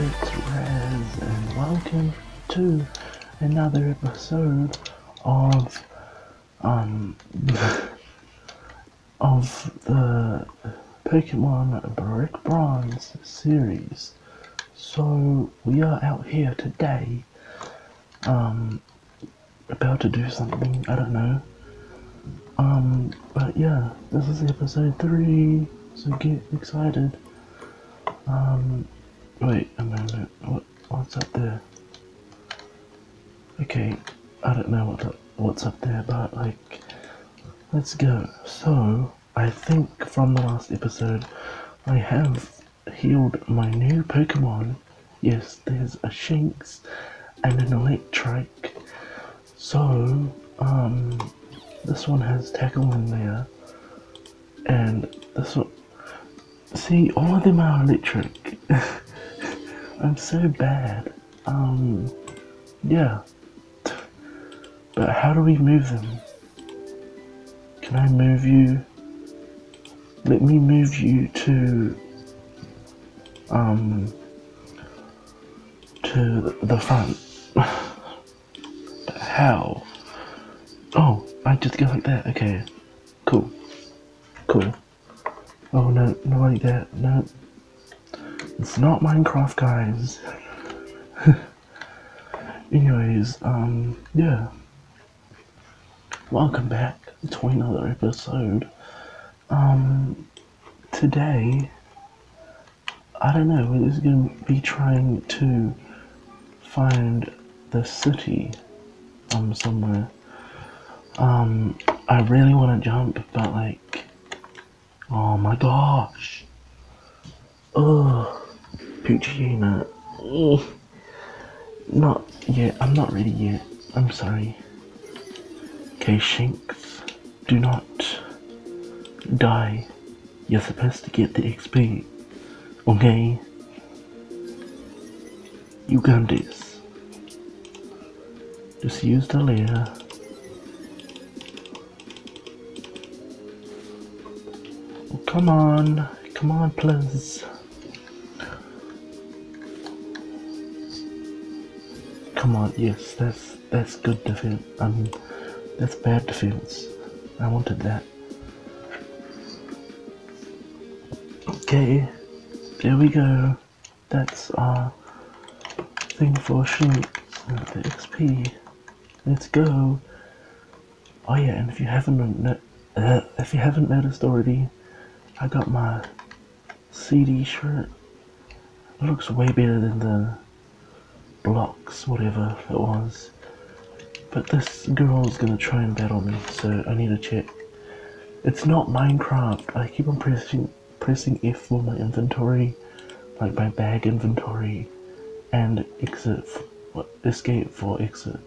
it's Raz, and welcome to another episode of of the Pokemon Brick Bronze series. So we are out here today, about to do something, I don't know. But yeah, this is episode 3, so get excited. Wait a moment, what's up there? Okay, I don't know what's up there, but like, let's go. So, I think from the last episode, I have healed my new Pokemon. Yes, there's a Shinx and an Electric. So, this one has Tackle in there, and this one, see, all of them are electric. I'm so bad. Yeah. But how do we move them? Can I move you? Let me move you to the front. But how? Oh, I just go like that. Okay. Cool. Oh no, not like that. No. It's not Minecraft, guys. Anyways, yeah. Welcome back to another episode. Today, I don't know, we're just gonna be trying to find the city, somewhere. I really wanna jump, but like, oh my gosh. Ugh. Poochyena. Not yet, I'm not ready yet. I'm sorry. Okay, Shinx, do not die. You're supposed to get the XP. Okay? You got this. Just use the layer. Oh, come on, please. Come on, yes, that's good defense. That's bad defense. I wanted that. Okay, there we go. That's our thing for Shinx, the XP. Let's go. Oh yeah, and if you haven't noticed already, I got my CD shirt. It looks way better than the blocks, whatever it was. But this girl's gonna try and battle me, so I need to check. It's not Minecraft. I keep on pressing F for my inventory, like my bag inventory, and escape for exit.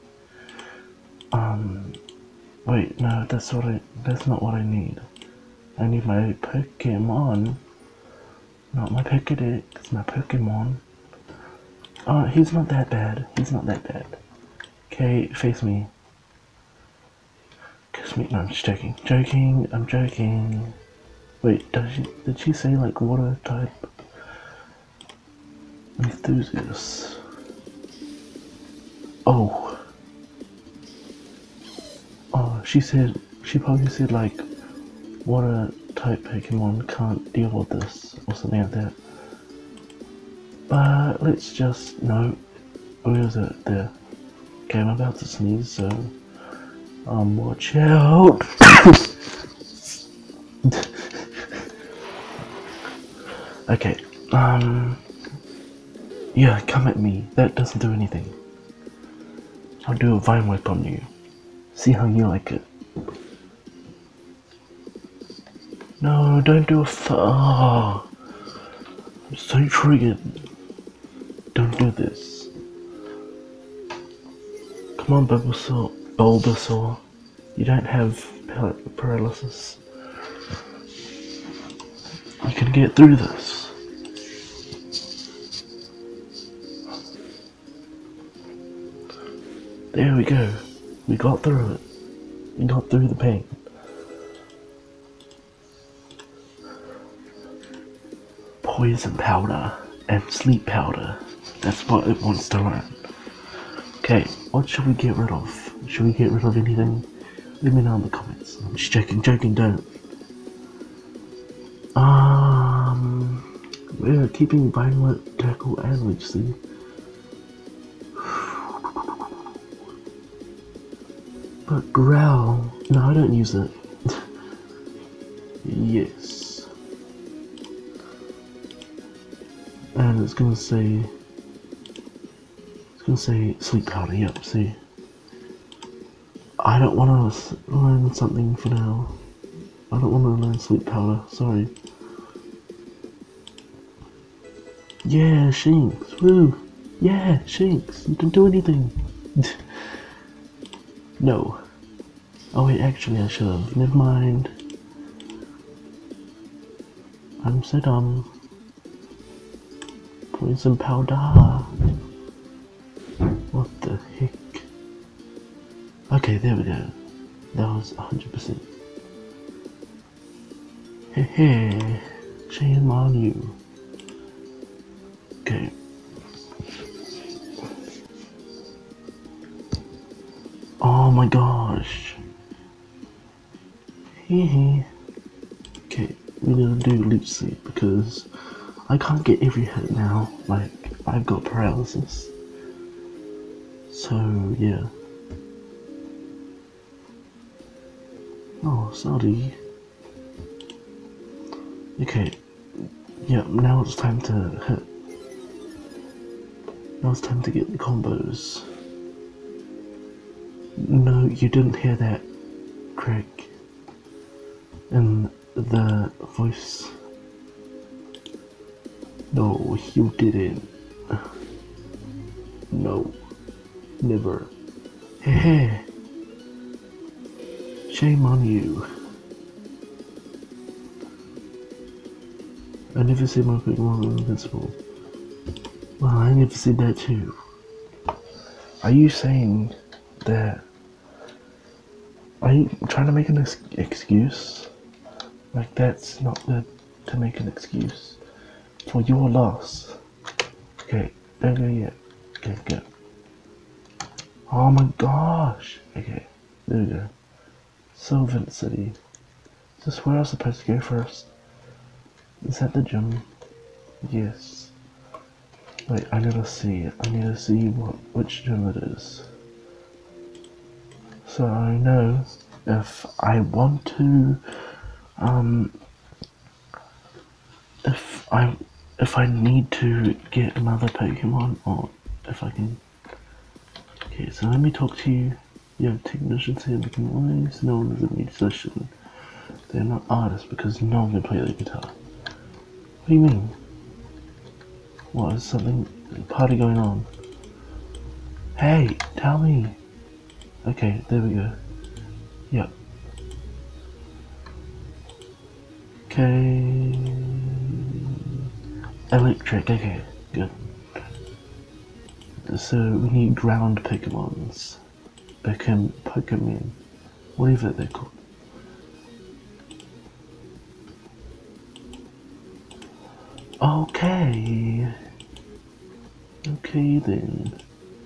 Wait, no, that's not what I need. I need my Pokemon, not my Pokedex, my Pokemon. He's not that bad. Okay, face me. Kiss me. No, I'm just joking. I'm joking. Wait, did she say like water type? Enthusiast. Oh, she probably said like water type Pokemon can't deal with this or something like that. But let's just, no, where is it? There. Okay, I'm about to sneeze, so watch out. Okay, yeah, come at me. That doesn't do anything. I'll do a vine whip on you. See how you like it. No, don't do oh, I'm so triggered. Don't do this. Come on, Bulbasaur. You don't have paralysis. You can get through this. There we go. We got through it. We got through the pain. Poison powder. and sleep powder. That's what it wants to learn. Okay, what should we get rid of? Should we get rid of anything? Let me know in the comments. I'm just joking, don't. We're keeping Violet, Tackle, and Leech. But Growl, no, I don't use it. Yes. And it's gonna say sleep powder, yep, see. I don't want to learn something for now. I don't want to learn sleep powder, sorry. Yeah, Shinx, woo! Yeah, Shinx, you didn't do anything. No. Oh wait, actually I should have. Never mind. I'm so dumb. Poison powder. What the heck? Okay, there we go. That was 100%. Hey, shame on you. Okay. Oh my gosh. Hehe. Okay, we need to do Leech Seed because I can't get every hit now. Like, I've got paralysis. So, yeah. Oh, sorry. Okay. Yeah, now it's time to hit. Now it's time to get the combos. No, you didn't hear that, Craig. In the voice. No, you didn't. No. Never. Hey. Shame on you. I never see my Pokemon invincible. Well, I never see that too. Are you saying that? Are you trying to make an excuse? Like, that's not good to make an excuse for your loss. Okay, don't go yet. Okay, go. Oh my gosh. Okay, there we go. Sylvan City. Is this where I was supposed to go first? Is that the gym? Yes. Wait, I need to see. I need to see which gym it is. So I know if I want to, if I need to get another Pokemon, or if I can. Okay, so let me talk to you. You have technicians here making noise. No one is a musician. They're not artists because no one can play the guitar. What do you mean? What, is something, party going on? Hey, tell me. Okay, there we go. Yep. Okay. Electric, okay, good. So we need ground Pokemons. Pokemon. Whatever they're called. Okay. Okay then.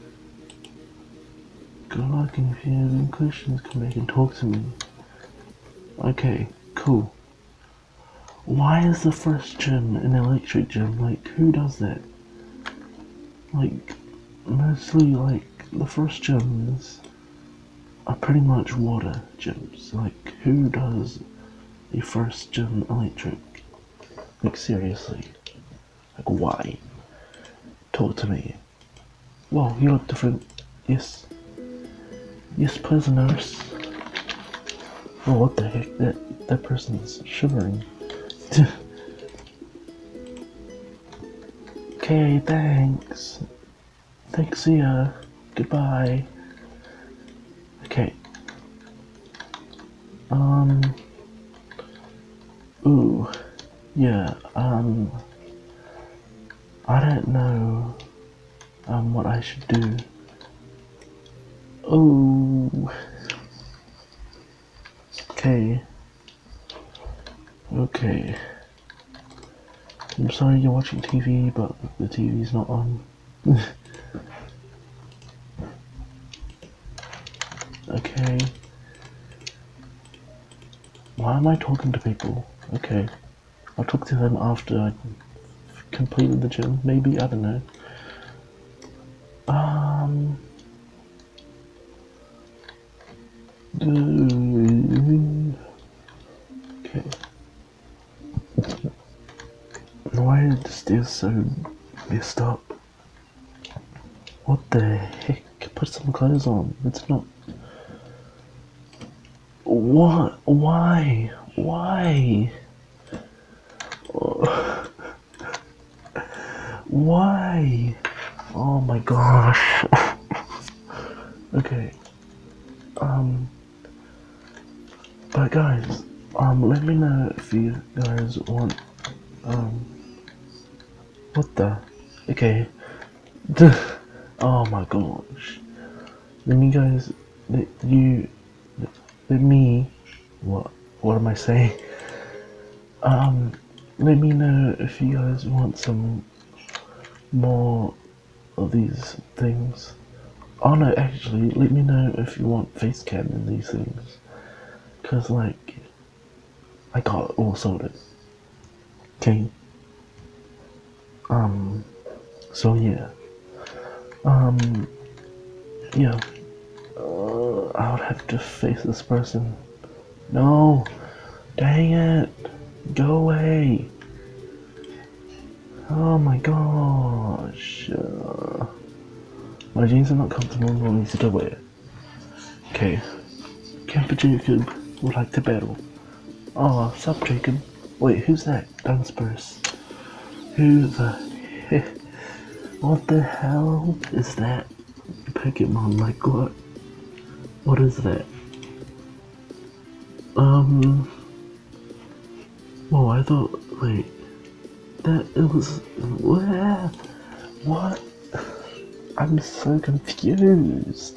Good luck, and if you have any questions, come back and talk to me. Okay, cool. Why is the first gym an electric gym? Like, who does that? Like, mostly, like, the first gyms are pretty much water gyms. Like, who does the first gym electric? Like, seriously. Like, why? Talk to me. Whoa, you look different. Yes. Yes, please, nurse. Oh, what the heck? That person's shivering. Okay, thanks. Thanks, see ya. Goodbye. Okay. Ooh. Yeah, I don't know, what I should do. Oh. Okay. Okay. I'm sorry you're watching TV, but the TV's not on. Okay. Why am I talking to people? Okay. I'll talk to them after I completed the gym, maybe, I don't know. Okay. Why are the stairs so messed up? What the heck? Put some clothes on. It's not. What? Why? Why? Why? Oh my gosh. Okay. But guys, let me know if you guys want, what the? Okay. Oh my gosh. Let me guys, let me, what am I saying? Let me know if you guys want some more of these things. Oh no, actually, let me know if you want face cam in these things. Cause like, I got it all sorted. Okay. So yeah. Yeah. I would have to face this person. No! Dang it! Go away! Oh my gosh. My jeans are not comfortable nor easy to wear. Okay. Camper Jacob would like to battle. Oh, sup Jacob? Wait, who's that? Dunspurs. Who the heck? What the hell is that? Pokemon, like what? What is that? Oh, I thought, wait, that it was, what? I'm so confused.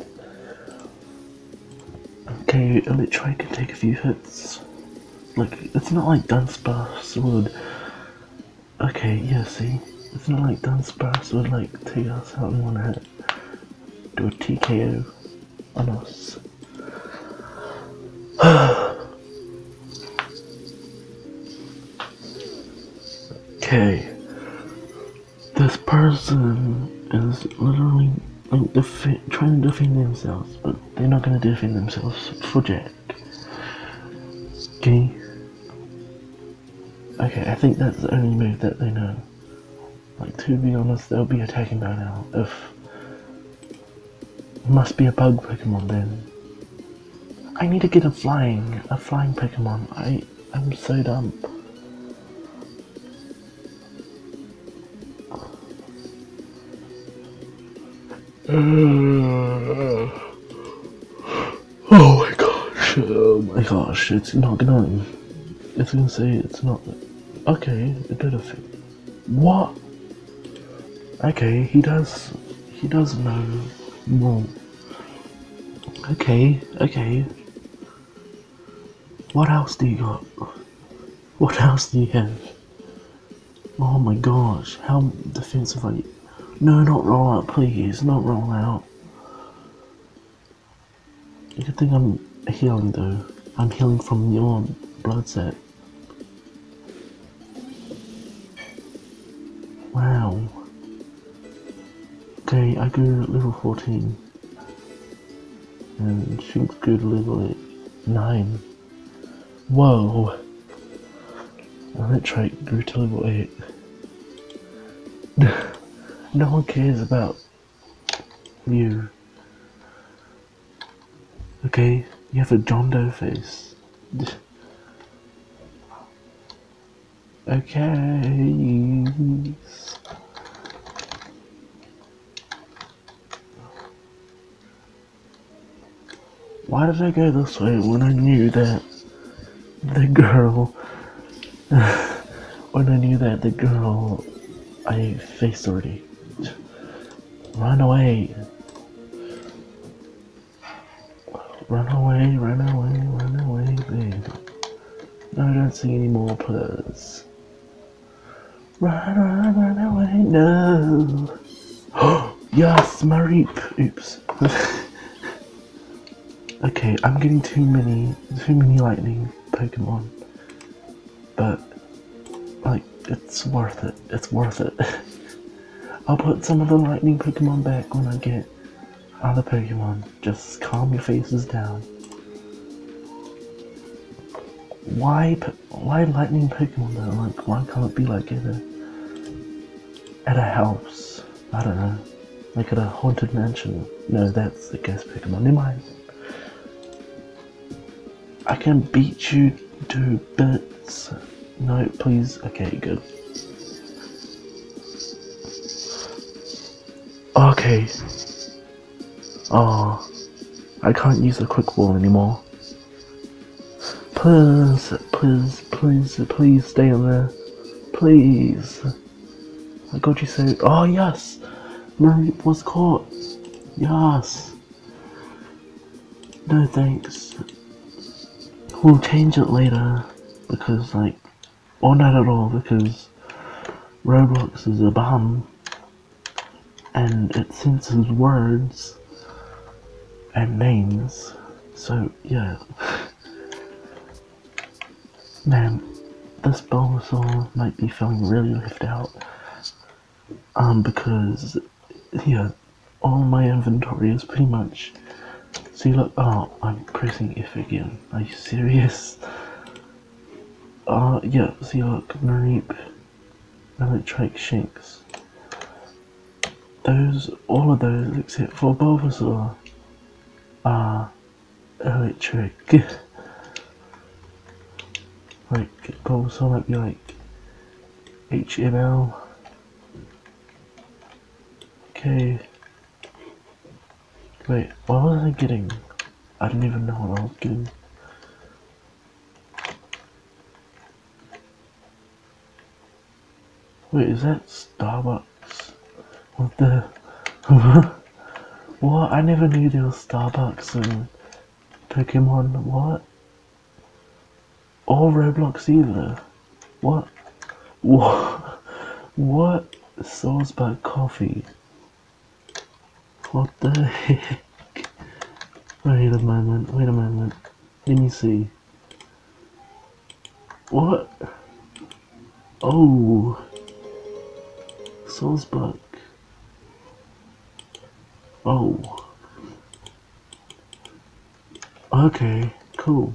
Okay, Elytra can take a few hits. Like, it's not like Dunsparce would. Okay, yeah, see? It's not like Dunsparce would, like, take us out in one hit. Do a TKO on us. Okay. This person is literally, like, trying to defend themselves, but they're not gonna defend themselves for Jack. Okay? Okay, I think that's the only move that they know. Like, to be honest, they'll be attacking by now. If it must be a bug Pokemon then. I need to get a flying Pokemon. I'm so dumb. Oh my gosh, it's not gonna. It's gonna say it's not. Okay, it did a thing. What? Okay, he does know more. Okay. What else do you got? What else do you have? Oh my gosh, how defensive are you? No, not roll out, please, not roll out. Good thing I'm healing though. I'm healing from your blood set. Wow. Okay, I grew level 14. And she grew to level 9. Whoa. And that trait grew to level 8. No one cares about you. Okay, you have a John Doe face. Okay. Why did I go this way when I knew that the girl I faced already? Run away. Run away, baby. No, I don't see any more players. Run away, no. Yes, Mareep. Oops. Okay, I'm getting too many lightning Pokemon, but like it's worth it. It's worth it. I'll put some of the lightning Pokemon back when I get other Pokemon. Just calm your faces down. Why lightning Pokemon though? Like, why can't it be like at a house? I don't know. Like at a haunted mansion. No, that's the ghost Pokemon. Never mind. I can beat you to bits. No, please. Okay, good. Okay. Oh, I can't use the quick ball anymore. Please, please, please, please stay in there. Please. I got you so. Oh, yes! Mareep was caught. Yes. No thanks. We'll change it later. Because, like. Or not at all, because Roblox is a bum. And it censors words and names. So, yeah. Man, this Bulbasaur might be feeling really left out. Because, yeah, all my inventory is pretty much... See, look, oh, I'm pressing F again. Are you serious? Yeah, see, look, Mareep, Electric Shanks. All of those, except for Bulbasaur, are electric. Like, Bulbasaur might be like HML. Okay. Wait, what was I getting? I didn't even know what I was getting. Wait, is that Starbucks? What the... What? I never knew there was Starbucks in Pokemon. What? Or Roblox either. What? What? What? Salzburg coffee. What the heck? Wait a moment, wait a moment. Let me see. What? Oh. Salzburg. Oh. Okay, cool.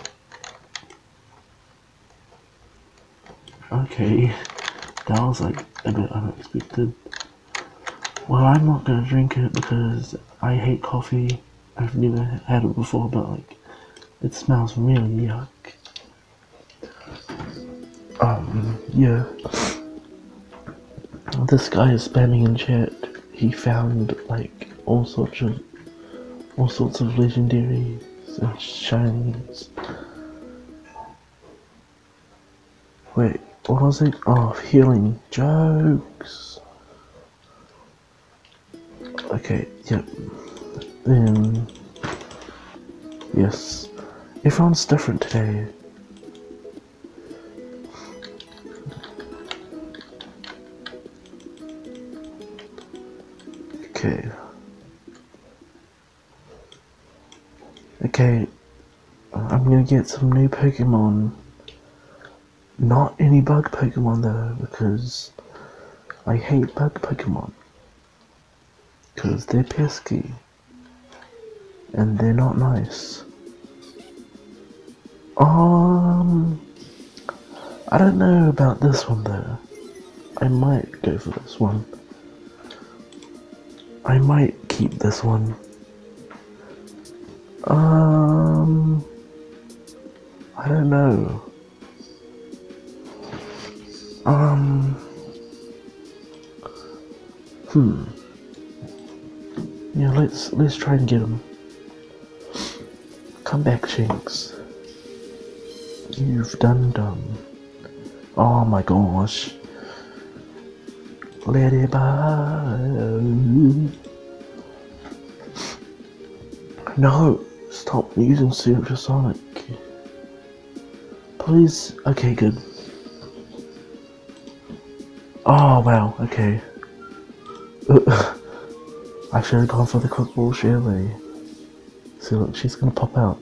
Okay. That was like a bit unexpected. Well, I'm not gonna drink it because I hate coffee. I've never had it before, but like, it smells really yuck. Yeah. This guy is spamming in chat. He found like all sorts of legendaries and shinies. Wait, what was it? Oh, healing jokes. Okay, yep. Then, yes. Everyone's different today. Okay. Okay, I'm gonna get some new Pokemon. Not any bug Pokemon though, because I hate bug Pokemon. Because they're pesky. And they're not nice. I don't know about this one though. I might go for this one. I might keep this one. I don't know. Yeah, let's try and get him. Come back, Shanks. You've done dumb. Oh my gosh. Let it by. No, stop using Supersonic. Please. Okay, good. Oh wow, okay. I should have gone for the quick ball Shirley. See, look, she's gonna pop out.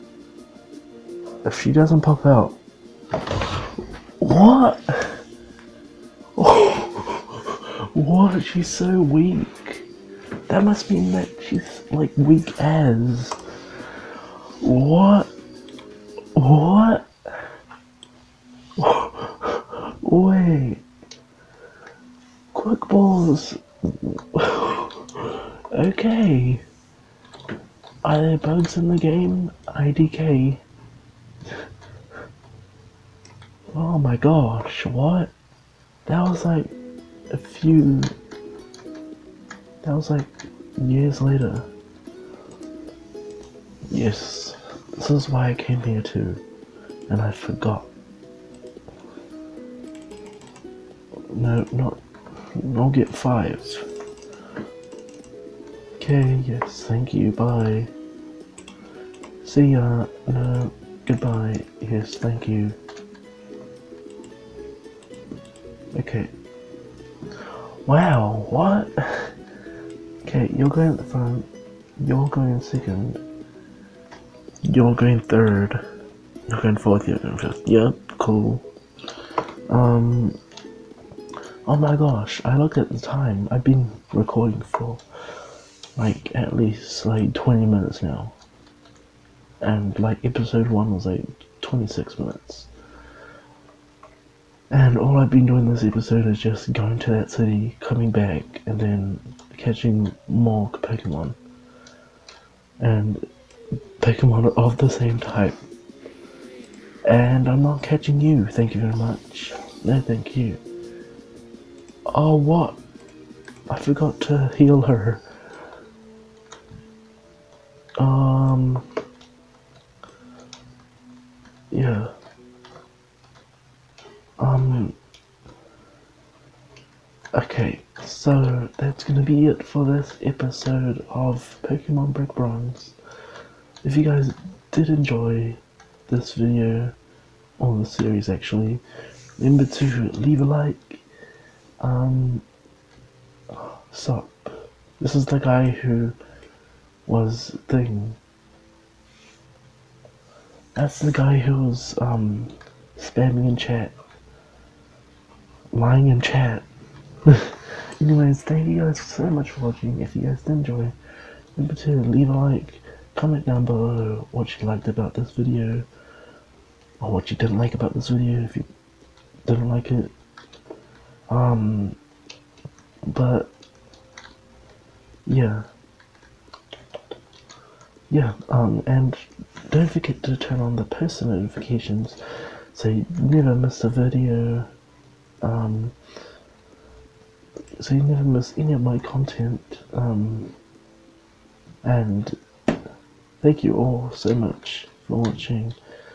If she doesn't pop out... What? What? She's so weak. That must mean that she's like weak as. What? What? Wait. Quick balls. Okay. Are there bugs in the game? IDK. Oh my gosh, what? That was like a few... That was like years later. Yes, this is why I came here too, and I forgot. No, I'll get 5. Okay, yes, thank you, bye. See ya, no, goodbye, yes, thank you. Okay. Wow, what? Okay, you're going at the front, you're going second, you're going third, you're going fourth, you're going fifth. Yep, cool. Oh my gosh, I looked at the time. I've been recording for like at least like 20 minutes now. And like episode 1 was like 26 minutes. And all I've been doing this episode is just going to that city, coming back, and then catching more Pokemon. And Pokemon of the same type. And I'm not catching you, thank you very much. No, thank you. Oh, what? I forgot to heal her. Yeah. Okay, so that's gonna be it for this episode of Pokemon Brick Bronze. If you guys did enjoy this video, or the series actually, remember to leave a like. Sup. This is the guy who was That's the guy who was spamming in chat. Lying in chat. Anyways, thank you guys so much for watching. If you guys did enjoy, remember to leave a like, comment down below what you liked about this video, or what you didn't like about this video if you didn't like it. But yeah, and don't forget to turn on the post notifications so you never miss a video, so you never miss any of my content, and thank you all so much for watching,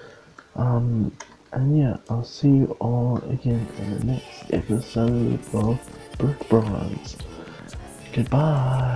and yeah, I'll see you all again in the next episode of Brick Bronze. Goodbye.